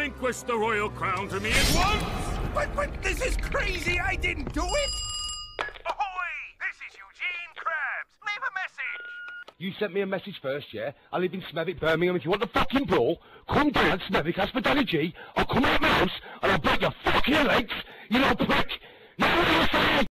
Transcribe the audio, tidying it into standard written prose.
Relinquish the royal crown to me at once! But this is crazy! I didn't do it! Ahoy! This is Eugene Krabs. Leave a message. You sent me a message first, yeah? I live in Smethwick, Birmingham. If you want the fucking brawl, come down, Smethwick, ask for Danny G. I'll come out of my house and I'll break your fucking legs, you little prick!